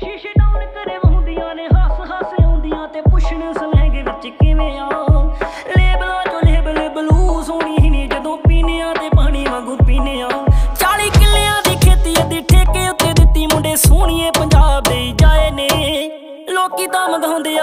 शीशे डाउन करे वहुंदियां ने हस हस आउंदियां ते पुछण सलैंग विच किवें आ लेबलां चो लेबल बलू सोहणी ही ने जदों पीने आ ते पानी वांगू पीने आ 40 किल्लियां दी खेती अद्धी ठेके उत्ते दित्ती मुंडे सोहणीए पंजाब दे जाए ने लोकी तां मंगाउंदे